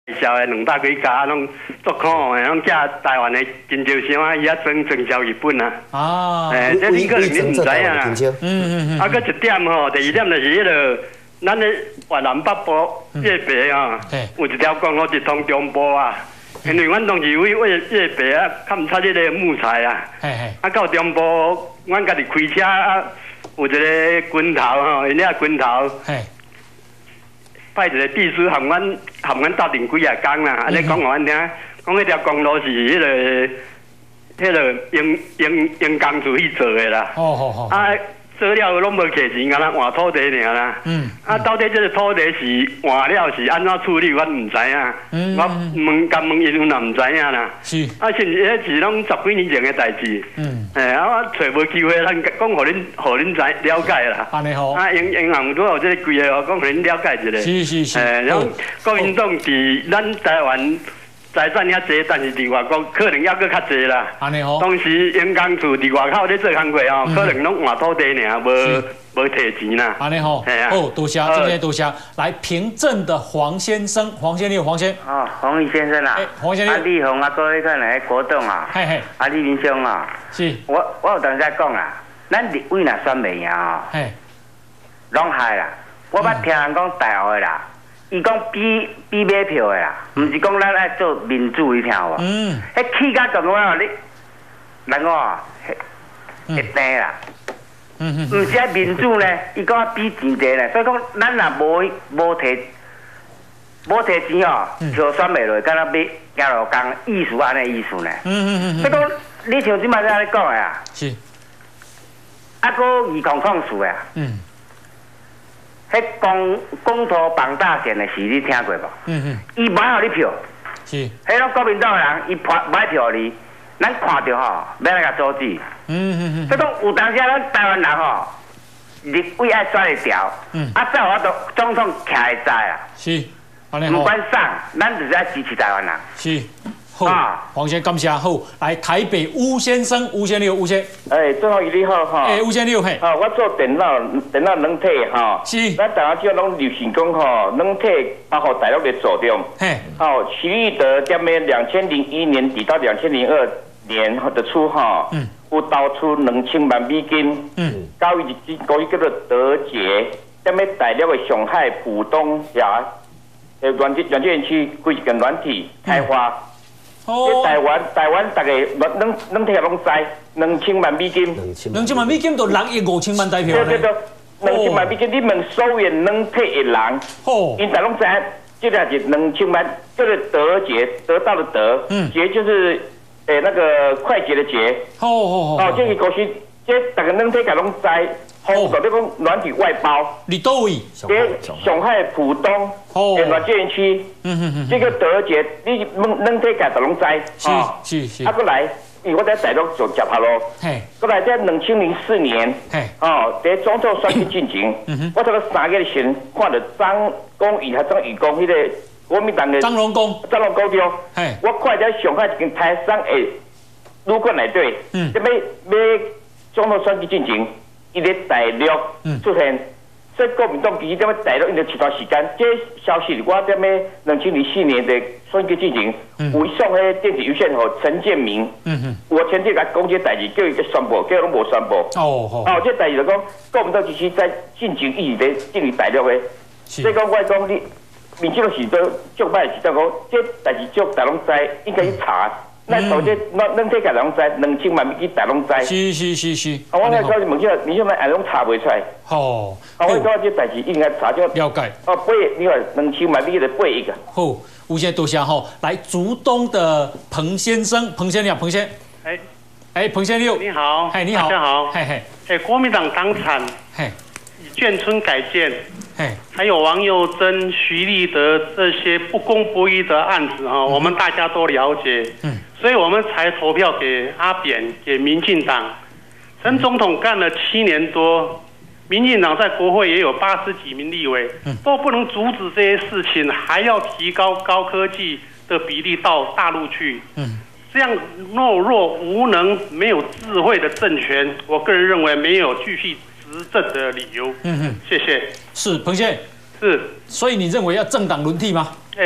销的200几家，拢足苦的，拢寄台湾的金蕉箱啊，伊啊装销日本啊。啊，这你可能你唔知影啦。啊，搁一点吼，第二点就是迄个，咱的越南北部越北啊，有一条公路直通中部啊。因为阮当时越北啊，较唔差迄个木材啊。啊，到中部，阮家己开车啊，有一个军头吼，因遐军头。派一个秘书含阮斗阵几啊工啦，安尼讲互阮听，讲迄条公路是迄个用工处去做的啦。啊，做了拢无摕钱，敢若换土地尔啦。啊，到底这个土地是换了是安怎处理，阮唔知影。我敢问因若唔知影啦。是。啊，甚至迄是拢10几年前的代志。啊，我找无机会，咱讲互恁知了解啦。安尼好。啊，银行拄有这个规个，讲互恁了解一下。是。然后国民党伫咱台湾财产遐济，但是伫外国可能还阁较济啦。安尼好。当时因工处伫外口咧做工课吼，可能拢换土地尔，无摕钱啦。安尼好。哦，多谢，今天多谢。来，平镇的黄先生，黄先生，黄先。 哦，黄宇先生啊。黄先生。啊，李宏啊，各位可能喺国栋啊。啊，李明兄啊。是。我有当时讲啊，咱立委若选袂赢哦。拢害啦！我捌听人讲大学的啦。伊讲比买票的啦，毋是讲咱爱做民主，你听有无？迄气甲咁样，你人讲哦，会病啦。毋是爱民主呢，伊讲比钱济呢，所以讲咱若无摕钱哦，票选袂落，敢若要加落工意思安尼意思呢。所以讲你像即摆在讲的啊，是，啊个20004啊。迄公投绑大选的事，你听过无？伊买互你票，是。迄种国民党的人，伊买票你，咱看到吼，要来甲阻止。所以讲有当时咱台湾人吼，立委爱选会调，啊，再我都总统徛会在啊。是，不管啥，咱就是爱支持台湾人。是。好， 黄先感谢好，来台北吴先生，吴先生，吴先。 正好你好哈。 吴先生嘿。 我做电脑软体哈。是。咱大家叫拢流行讲吼，软体包括大陆的组中。嘿。徐立德在2001年底到2002年的初哈，有投出2000万美金，交易公司叫做德捷，在大陆的上海浦东呀，软件园区规一个软体开发。台湾大概软体拢知2000万美金 ，2000万美金就6亿5千万台票。 对，2000万美金，你问所有软体的人，因大拢知，这个是2000万，叫做德捷，得到的德，捷就是那个快捷的捷。这个公司，这大家软体个拢知。好，你讲软体外包， 你倒位？ 上海浦东软件园区，这个德捷，你软体界就拢知，是。啊，过来，因为我在大陆做接拍咯，过来在2004年，在总统选举进行，我这个3个月前看到张公宇还张宇公，迄个国民党的张荣公对，我看在上海一间台商的旅馆内底，这要总统选举进行。伊咧大陆出现，所以国民党其实在大陆因着一段时间，这消息我在2004年的选举进行，有送迄电子邮件给陈建明，我前天甲讲这代志，叫伊去宣布，叫伊拢无宣布。这代志就讲国民党其实在进行一直在进入大陆的，所以讲我讲你民进党是都足歹是讲这代志足大拢知，应该去查。咱头这咱这个拢知，2000万美金大拢知。是。我那时候问起来，你现在还拢查袂出来。我讲这代志应该查就了解。 你看2000万美金的8亿个。 好，吴先生多谢吼。来，竹东的彭先生，彭先生。彭先生你好。 你好。 大家好。国民党党产。眷村改建。还有王佑珍、徐立德这些不公不义的案子哈，我们大家都了解，所以我们才投票给阿扁，给民进党。陈总统干了7年多，民进党在国会也有80几名立委，都不能阻止这些事情，还要提高高科技的比例到大陆去。这样懦弱无能、没有智慧的政权，我个人认为没有继续执政的理由。谢谢。 是彭先生。 是。 所以你认为要政党轮替吗？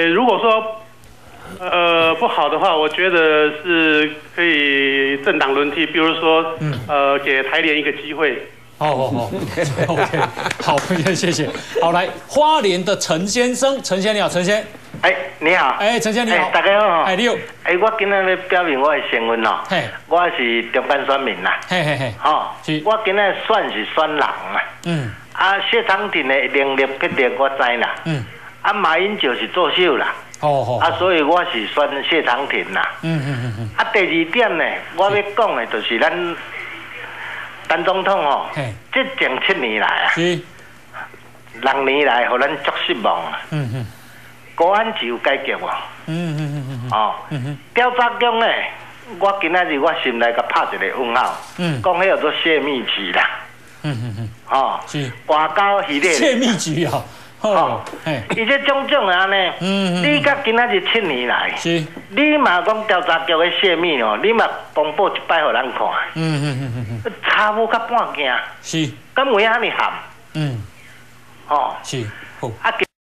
如果说不好的话，我觉得是可以政党轮替，比如说给台联一个机会。 OK， 好，谢谢。好，来花莲的陈先生，陈先你好，陈先。 你好。 陈先你好。 大家好。 你好。 我今日要表明我的身份哦。我是中间选民啦。是。我今日算是选人啊。谢长廷的能力决定我知啦。马英九是作秀啦。所以我是选谢长廷啦。第二点呢，我要讲的就是陈总统这前7年来6年来，互咱足失望啊。国安就有改革调查局呢，我今仔日我心内甲拍一个问号，讲迄叫做泄密局啦。外交系列。 泄密局啊。 伊这种人呢，你甲今仔日7年来，你嘛讲调查局的泄密你嘛公布一摆互咱看。差无甲半件。敢有遐尼含？ 是。好。